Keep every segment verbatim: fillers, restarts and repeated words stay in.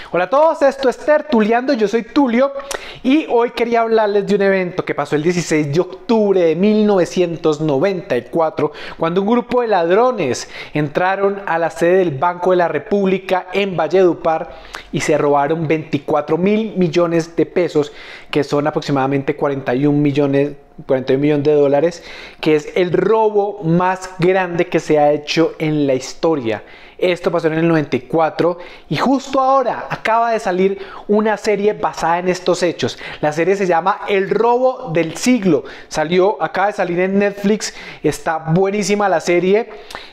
Hola a todos, esto es Tertuleando, yo soy Tulio y hoy quería hablarles de un evento que pasó el dieciséis de octubre de mil novecientos noventa y cuatro, cuando un grupo de ladrones entraron a la sede del Banco de la República en Valledupar y se robaron veinticuatro mil millones de pesos, que son aproximadamente cuarenta y un millones cuarenta y un millones de dólares, que es el robo más grande que se ha hecho en la historia. Esto pasó en el noventa y cuatro y justo ahora acaba de salir una serie basada en estos hechos. La serie se llama El Robo del Siglo. Salió, acaba de salir en Netflix, está buenísima la serie.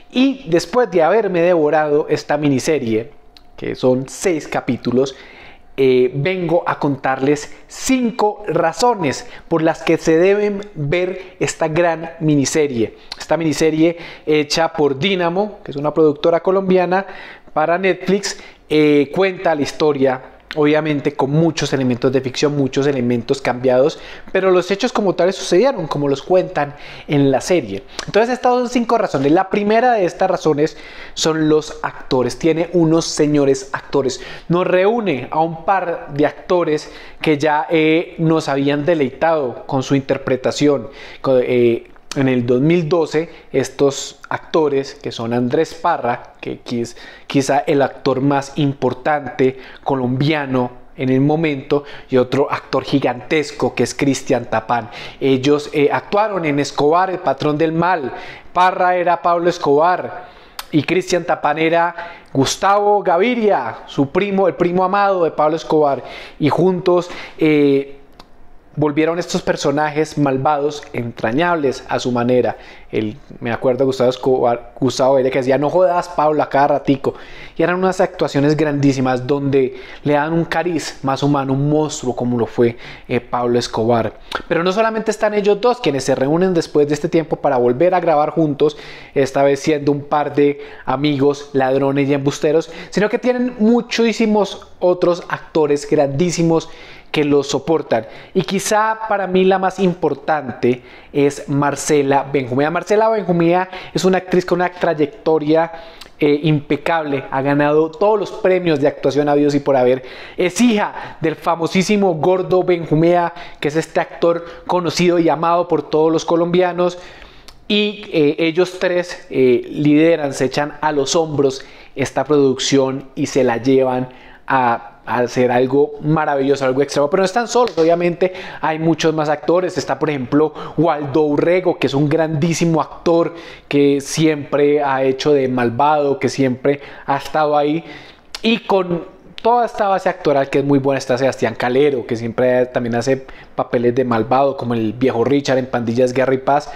Y después de haberme devorado esta miniserie, que son seis capítulos, Eh, vengo a contarles cinco razones por las que se deben ver esta gran miniserie. Esta miniserie hecha por Dynamo, que es una productora colombiana, para Netflix, eh, cuenta la historia, obviamente con muchos elementos de ficción, muchos elementos cambiados, pero los hechos como tales sucedieron, como los cuentan en la serie. Entonces estas son cinco razones. La primera de estas razones son los actores. Tiene unos señores actores. Nos reúne a un par de actores que ya eh, nos habían deleitado con su interpretación. Eh, En el dos mil doce, estos actores, que son Andrés Parra, que es quizá el actor más importante colombiano en el momento, y otro actor gigantesco que es Cristian Tapán. Ellos eh, actuaron en Escobar, el patrón del mal. Parra era Pablo Escobar y Cristian Tapán era Gustavo Gaviria, su primo, el primo amado de Pablo Escobar, y juntos eh, volvieron estos personajes malvados, entrañables a su manera. El, me acuerdo de Gustavo Escobar, Gustavo Gaviria, que decía no jodas Pablo a cada ratico, y eran unas actuaciones grandísimas donde le dan un cariz más humano, un monstruo como lo fue eh, Pablo Escobar. Pero no solamente están ellos dos, quienes se reúnen después de este tiempo para volver a grabar juntos, esta vez siendo un par de amigos ladrones y embusteros, sino que tienen muchísimos otros actores grandísimos que los soportan. Y quizá para mí la más importante es Marcela Benjumea. Marcela Benjumea es una actriz con una trayectoria eh, impecable. Ha ganado todos los premios de actuación habidos y por haber. Es hija del famosísimo Gordo Benjumea, que es este actor conocido y amado por todos los colombianos. Y eh, ellos tres eh, lideran, se echan a los hombros esta producción y se la llevan a a hacer algo maravilloso, algo extremo. Pero no están solos, obviamente hay muchos más actores. Está por ejemplo Waldo Urrego, que es un grandísimo actor que siempre ha hecho de malvado, que siempre ha estado ahí, y con toda esta base actoral que es muy buena. Está Sebastián Calero, que siempre también hace papeles de malvado, como el viejo Richard en Pandillas, Guerra y Paz.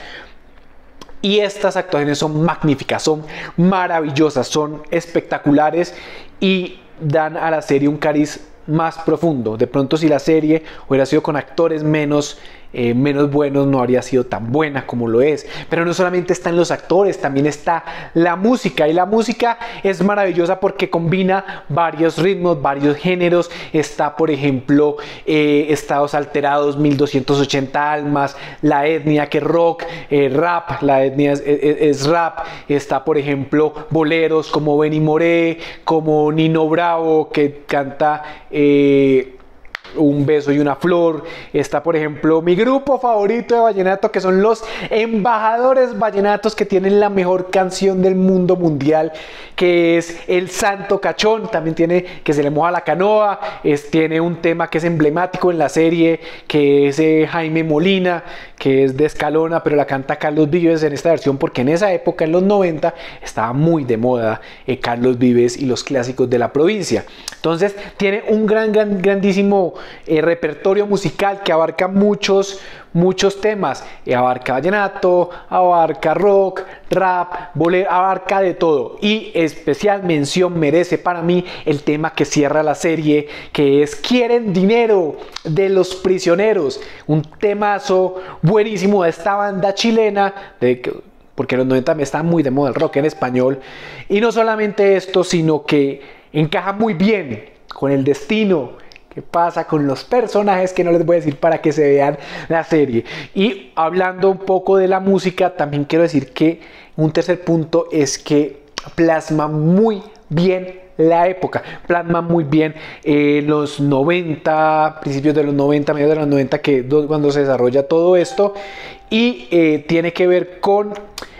Y estas actuaciones son magníficas, son maravillosas, son espectaculares y dan a la serie un cariz más profundo. De pronto, si la serie hubiera sido con actores menos, eh, menos buenos, no habría sido tan buena como lo es. Pero no solamente están los actores, también está la música. Y la música es maravillosa porque combina varios ritmos, varios géneros. Está, por ejemplo, eh, Estados Alterados, mil doscientos ochenta almas, La Etnia, que es rock, eh, rap, La Etnia es, es, es rap. Está, por ejemplo, boleros como Benny Moré, como Nino Bravo, que canta Eh, Un beso y una flor. Está por ejemplo mi grupo favorito de vallenato, que son los Embajadores Vallenatos, que tienen la mejor canción del mundo mundial, que es El Santo Cachón. También tiene Que se le moja la canoa. Es, tiene un tema que es emblemático en la serie, que es eh, Jaime Molina, que es de Escalona, pero la canta Carlos Vives en esta versión, porque en esa época, en los noventa, estaba muy de moda eh, Carlos Vives y los clásicos de la provincia. Entonces tiene un gran, gran grandísimo eh, repertorio musical que abarca muchos muchos temas. Eh, abarca vallenato, abarca rock, rap, bolero, abarca de todo. Y especial mención merece para mí el tema que cierra la serie, que es Quieren Dinero, de Los Prisioneros. Un temazo buenísimo de esta banda chilena, de que porque en los noventa me está muy de moda el rock en español. Y no solamente esto, sino que encaja muy bien con el destino que pasa con los personajes, que no les voy a decir para que se vean la serie. Y hablando un poco de la música, también quiero decir que un tercer punto es que plasma muy bien la época. Plasma muy bien eh, los noventa, principios de los noventa, mediados de los noventa, que cuando se desarrolla todo esto, y eh, tiene que ver con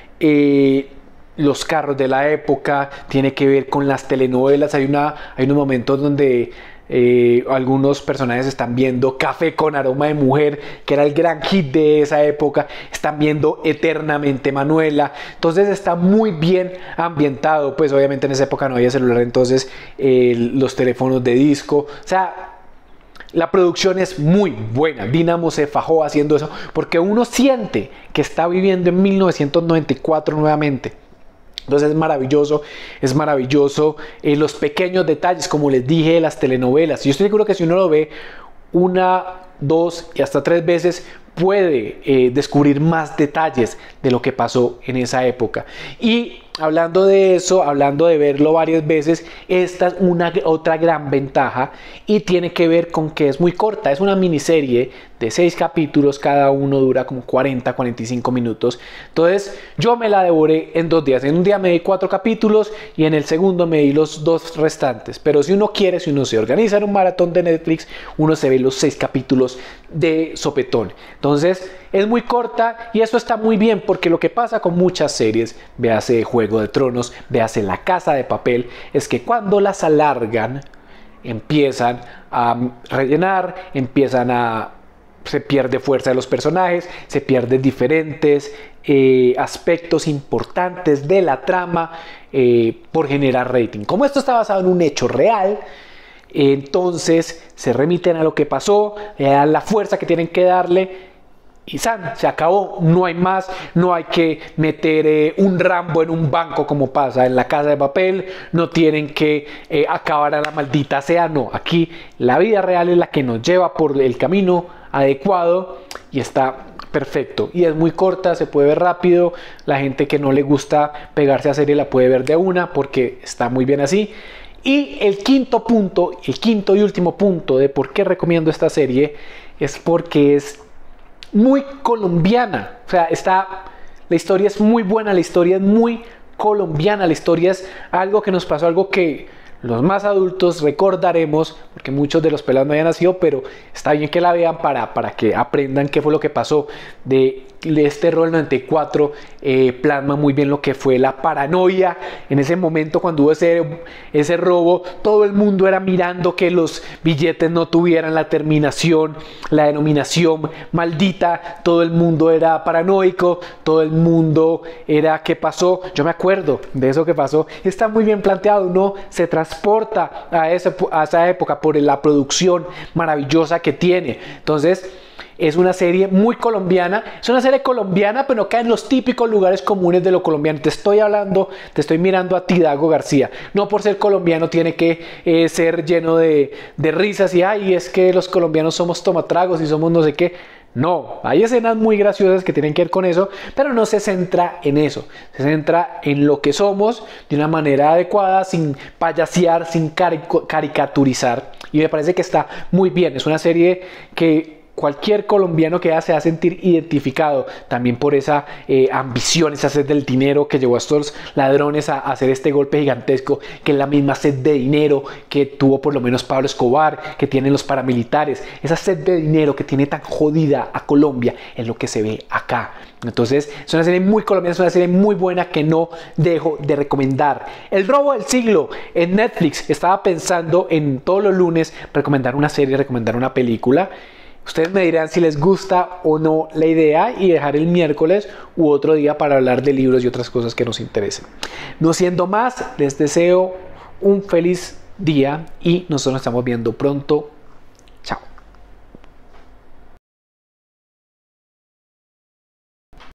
eh, los carros de la época, tiene que ver con las telenovelas. Hay, una, hay unos momentos donde Eh, algunos personajes están viendo Café con aroma de mujer, que era el gran hit de esa época. Están viendo Eternamente Manuela. Entonces está muy bien ambientado. Pues obviamente en esa época no había celular, entonces eh, los teléfonos de disco. O sea, la producción es muy buena. Dynamo se fajó haciendo eso, porque uno siente que está viviendo en mil novecientos noventa y cuatro nuevamente. Entonces es maravilloso, es maravilloso eh, los pequeños detalles, como les dije, de las telenovelas. Yo estoy seguro que si uno lo ve una, dos y hasta tres veces, puede eh, descubrir más detalles de lo que pasó en esa época. Y hablando de eso, hablando de verlo varias veces, esta es una otra gran ventaja, y tiene que ver con que es muy corta. Es una miniserie de seis capítulos, cada uno dura como cuarenta, cuarenta y cinco minutos. Entonces yo me la devoré en dos días. En un día me di cuatro capítulos y en el segundo me di los dos restantes. Pero si uno quiere, si uno se organiza en un maratón de Netflix, uno se ve los seis capítulos de sopetón. Entonces es muy corta, y eso está muy bien, porque lo que pasa con muchas series, véase Juego de Tronos, véase La Casa de Papel, es que cuando las alargan empiezan a rellenar, empiezan a se pierde fuerza de los personajes, se pierden diferentes eh, aspectos importantes de la trama eh, por generar rating. Como esto está basado en un hecho real, entonces se remiten a lo que pasó, le dan la fuerza que tienen que darle, y san, se acabó. No hay más, no hay que meter eh, un Rambo en un banco como pasa en La Casa de Papel, no tienen que eh, acabar a la maldita sea. No, aquí la vida real es la que nos lleva por el camino adecuado, y está perfecto. Y es muy corta, se puede ver rápido. La gente que no le gusta pegarse a serie la puede ver de una, porque está muy bien así. Y el quinto punto, el quinto y último punto de por qué recomiendo esta serie, es porque es muy colombiana. O sea, está, la historia es muy buena, la historia es muy colombiana, la historia es algo que nos pasó, algo que los más adultos recordaremos, porque muchos de los pelados no habían nacido, pero está bien que la vean para, para que aprendan qué fue lo que pasó. De, de este rol noventa y cuatro eh, plasma muy bien lo que fue la paranoia en ese momento cuando hubo ese, ese robo. Todo el mundo era mirando que los billetes no tuvieran la terminación, la denominación maldita. Todo el mundo era paranoico, todo el mundo era ¿qué pasó? Yo me acuerdo de eso que pasó. Está muy bien planteado, uno se transporta a esa, a esa época por la producción maravillosa que tiene. Entonces es una serie muy colombiana, es una serie colombiana, pero no cae en los típicos lugares comunes de lo colombiano. Te estoy hablando, te estoy mirando a ti, Dago García. No por ser colombiano tiene que eh, ser lleno de, de risas y ay, es que los colombianos somos tomatragos y somos no sé qué. No, hay escenas muy graciosas que tienen que ver con eso, pero no se centra en eso. Se centra en lo que somos de una manera adecuada, sin payasear, sin caricaturizar. Y me parece que está muy bien. Es una serie que cualquier colombiano que vea se va a sentir identificado también por esa eh, ambición, esa sed del dinero que llevó a estos ladrones a, a hacer este golpe gigantesco, que es la misma sed de dinero que tuvo por lo menos Pablo Escobar, que tienen los paramilitares. Esa sed de dinero que tiene tan jodida a Colombia es lo que se ve acá. Entonces es una serie muy colombiana, es una serie muy buena que no dejo de recomendar. El robo del siglo en Netflix. Estaba pensando en todos los lunes recomendar una serie, recomendar una película. Ustedes me dirán si les gusta o no la idea, y dejar el miércoles u otro día para hablar de libros y otras cosas que nos interesen. No siendo más, les deseo un feliz día y nosotros nos estamos viendo pronto.